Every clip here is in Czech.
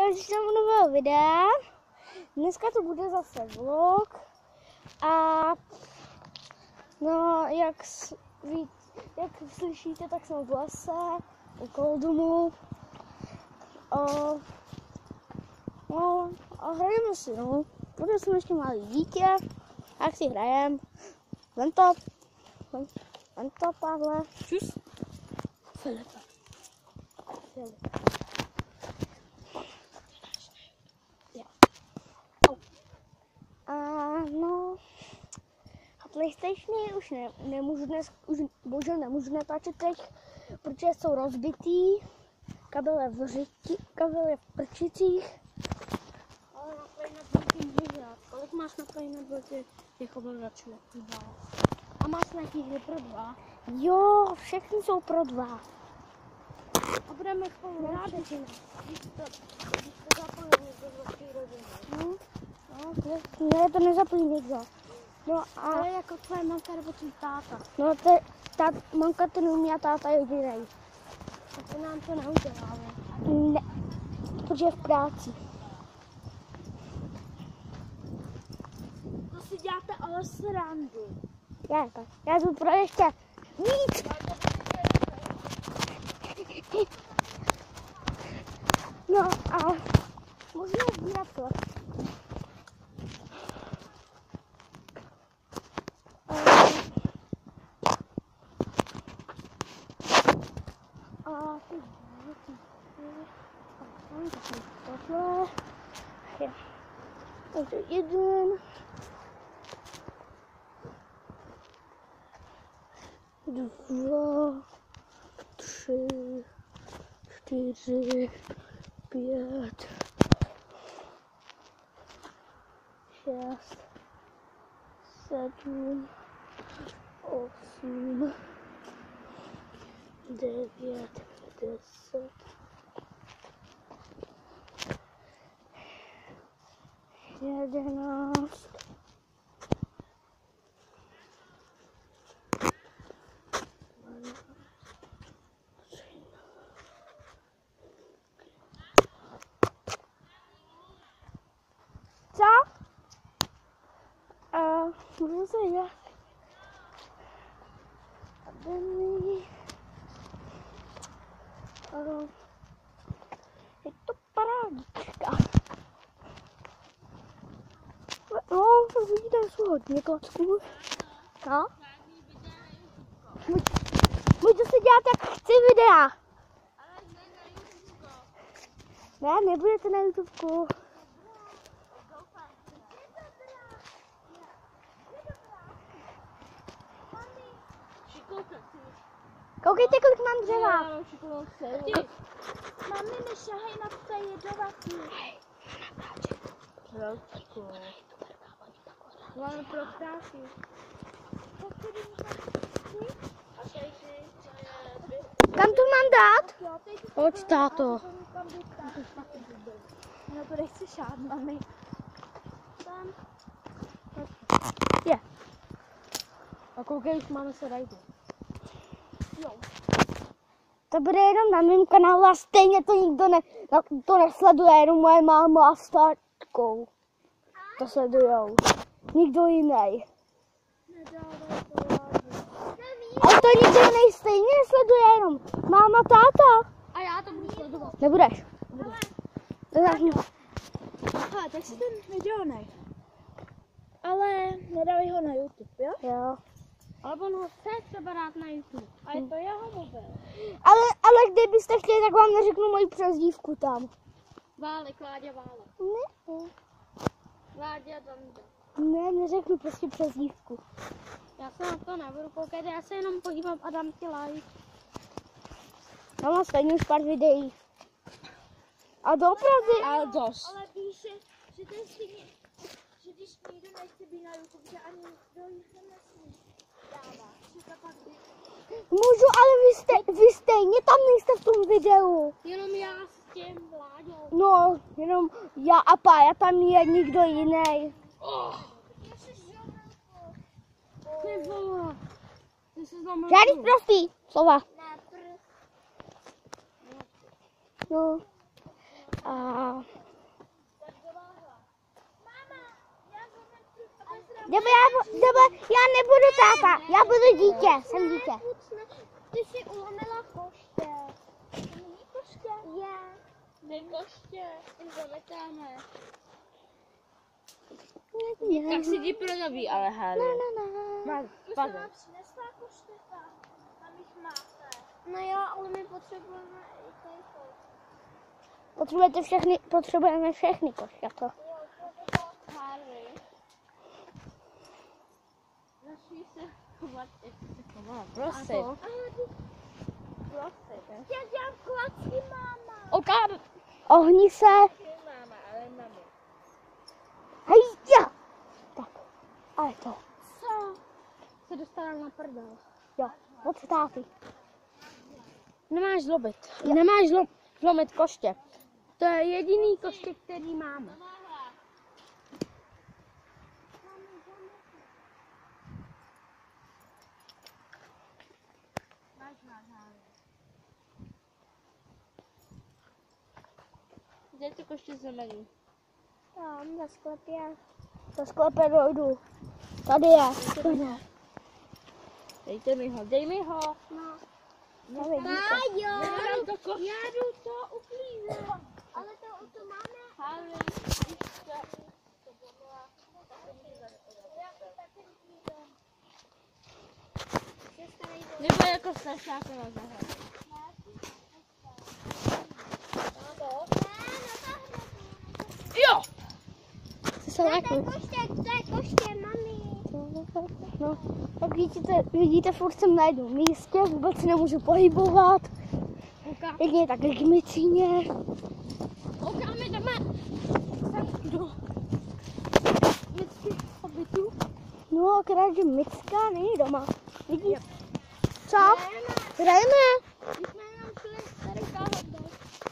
začneme u nového videa. Dneska to bude zase vlog. A no, jak slyšíte, tak jsem v lese, okolo domu. No, a hrajeme si, no. Protože jsem ještě malý dítě, tak si hrajem. Vem to, Pavle. Čus. Filipa. No, a PlayStationy už nemůžu dnes, už bohužel nemůžu natáčet teď, protože jsou rozbitý, kabel je v prčicích. Ale na Play Networky můžeš hrát. Kolik máš na Play Networky těch ovladačů? 2. A máš nějaký hry pro 2? Jo, všechny jsou pro 2. A budeme spolu hrát, když to zapojíme do vaší rodiny. Ne, to nezapojí někdo. No ale jako tvoje mamka nebo tvůj táta. No, mamka to neumí a táta je jedinej. A to nám to neuděláme. Ne, protože je v práci. To si děláte ale srandu. Já jdu pro ještě víc. No a můžeme sbírat to. Takže 1, 2, 3, 4, 5, 6, 7, 8, 9, 10, 11, 12. Co? Můžu se dělat. A Benny. Je to parádička. No, vidíte, jsou hodně klacků. No. Můžu se dělat, jak chci videa. Ne, nebudete na YouTubeku. Koukejte, kolik mám dřeva. Mami, nešahej na to jedovatý. Trošku. Máme pro ptáky. Kam to mám dát? Pojď, táto. No to nechci šát, mami. Tam. Je. A koukej, už máme se rajdu. Jo. To bude jenom na mém kanálu a stejně to nikdo to nesleduje, jenom moje máma a s tátkou. To sledujou. Nikdo jiný. Ale to nikdo jiný stejně nesleduje, jenom máma, táta. A já to budu sledovat. Nebudeš. Aha, tak si ten video nej. Ale nedávej ho na YouTube, jo? Jo. Ale on ho chce třeba dát na YouTube. A je to jeho mobil. Ale kdybyste chtěli, tak vám neřeknu moji přezdívku tam. Válek, Láďa Válek. Ne. Láďa Danda. Ne, neřeknu prostě přezdívku. Já se na to nebudu koukat, já se jenom podívám a dám ti like. Já mám stejně už pár videí. A doopravdy. Ale dost. Ale víš, že to je stejně, že když někdo nechce být na YouTube, že ani nikdo jich nesmí dávat. Že to pak Můžu, ale vy stejně tam nejste v tom videu. jenom já s tím Vláďou. No, jenom já a Pája, tam je nikdo jiný. Ty vole. Ty jsi zlomil. Žádný prostý slova. No. A já nebudu táta, já budu dítě, jsem dítě. Ty jsi ulomila koště. To není koště? Je. Dej koště, už zametáme. Tak si jdi pro nový, ale Harry. Už jsem vám přinesla koštěta. Tam jich máte. No jo, ale my potřebujeme i tady. Potřebujeme všechny košťata. Jo, to Harry. Začni se chovat, jak se chovala. Prosím. Prosím. Já dělám klacky, máma. Oká. Ohni se. Máma, ale mami. Hejďa! Tak, ale to. Co? Se dostala na prdel. Jo, od táty. Nemáš zlobit. Nemáš zlomit koště. To je jediný koště, který máme. Kde ty koště znamení? Tam na sklepě. Do sklepe dojdu. Tady je. Dej mi ho. No. Tady vidíte. Jo. Nedám to koště. Já jdu to uklízet. Ale to máme. Harry, nebo jako strašáka na zahradu. Jo! To je koště, mami. No, tak vidíte, furt jsem na jednom místě, vůbec nemůžu pohybovat. Jedině tak k mycině. Koukáme, jdeme do dětských pobytů. No, akorát, že Micka není doma. Vidíš? Co? Hrajeme. My jsme jenom šli tady káhat.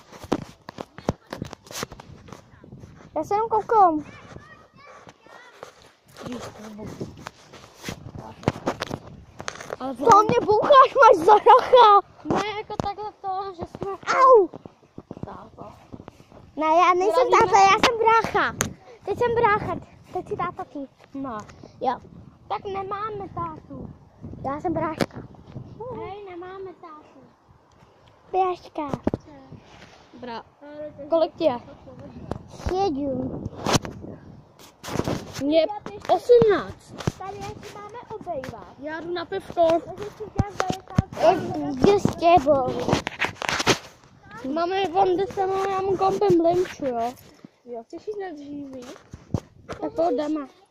Já se jenom koukám. Ale To mě boucháš, máš za racha. ne, jako takhle to, že jsme... Au. Táto. Ne, já nejsem táta, já jsem brácha. Teď jsem brácha, teď si táta ty. No. Jo, Tak nemáme tátu. já jsem bráška. Hej, nemáme tátu. Bráška. Kolik ti je? 7. Mě 18. Tady jak si máme obejvat. Já jdu na pivko. Takže si dělám 90. Jdu s tebou. Máme von, kde se mám kompem blimču, jo? Jo, chceš jít na dříví? Tak to jdeme.